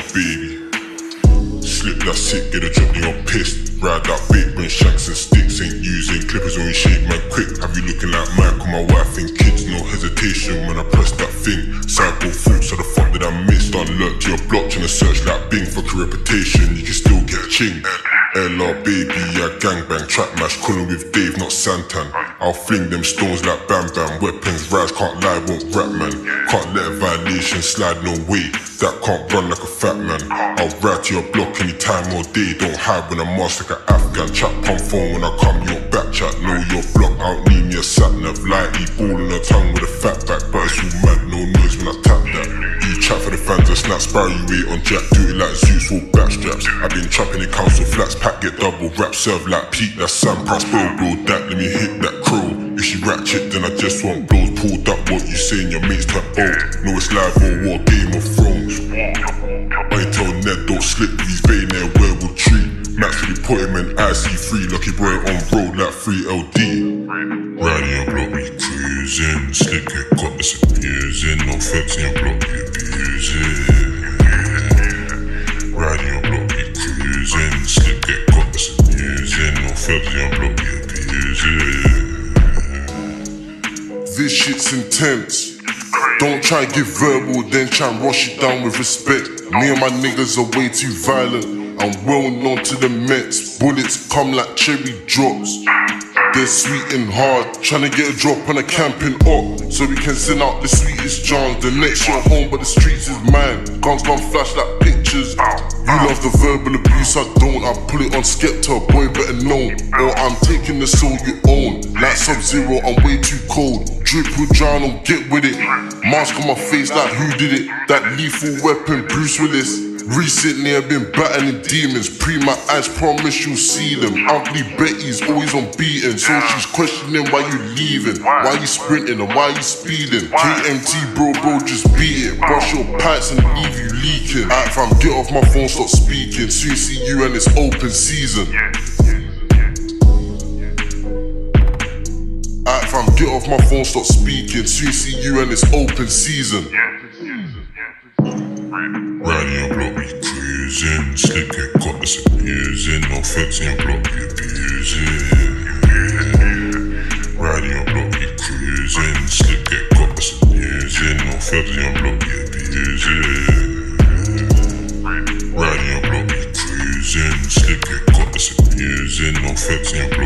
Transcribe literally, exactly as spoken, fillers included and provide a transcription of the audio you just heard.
baby. Slip that sick, get a job, then you're pissed. Ride that bait, bring shanks and sticks. Ain't using clippers when you shake man quick. Have you looking like Mike on my wife and kids? No hesitation when I press that thing. Sideboard thoughts, so the fuck did I miss? Done lurk to your block, trying to search like Bing for career reputation. You can still get ching. L R baby, yeah gangbang. Trap mash, calling with Dave, not Santan. I'll fling them stones like Bam Bam. Weapons rise, can't lie, won't rap man. Can't let a violation slide, no way. That can't run like a fat man. I'll ride to your block anytime or day. Don't hide when I'm masked like an Afghan. Chat pump phone when I come, you don't back chat. Know your block, I don't need me a sat nav. Lightly ball on her tongue with a fat back. But it's all mad, no noise when I tap that. You chat for the fans and snap, sparrow you wait on Jack. Do it like Zeus, full backstraps. I've been trapping in council flats. Pack get double wrap, serve like Pete, that's Sam Price. Bro, bro, that, let me hit that crow. If she ratchet, then I just want blows. Pulled up what you saying, your mates turn old. Know it's live or war, Game of Thrones. I ain't tell Ned, don't slip with his vein there, werewolf tree. Max really put him in I C three, lucky boy on road like three L D. Riding your block, we cruising. Slick get caught, that's abusing. No feds in your block, we abusing. Riding your block, we cruising. Slick get caught, that's abusing. No feds in your block, we abusing. This shit's intense. Don't try and give verbal, then try and rush it down with respect. Me and my niggas are way too violent. I'm well known to the Mets. Bullets come like cherry drops. They're sweet and hard. Tryna get a drop on a camping op, so we can send out the sweetest jams. The next your home, but the streets is mine. Guns gon' flash like pictures. You love the verbal abuse, I don't. I pull it on Skepta, boy better know. Or I'm taking the soul you own. Like Sub-Zero, I'm way too cold. Drip will drown, don't get with it. Mask on my face like who did it? That lethal weapon, Bruce Willis. Recently I've been battling demons. Pre my eyes, promise you'll see them. Ugly Betty's always on beating, so she's questioning why you leaving. Why you sprinting and why you speeding? K M T bro bro just beat it. Brush your pipes and leave you leaking. Alright fam, get off my phone, stop speaking. Soon see you and it's open season. Alright fam, get off my phone, stop speaking. Soon see you and it's open season. Riding your block, we cruising. Slick get caught, that's abusing. No feds in your block, we abusing. Riding your block, we cruising. Slick get caught, that's abusing. No feds in your block, we abusing. Riding your block, we cruising. Slick get caught, that's abusing. No feds in your block.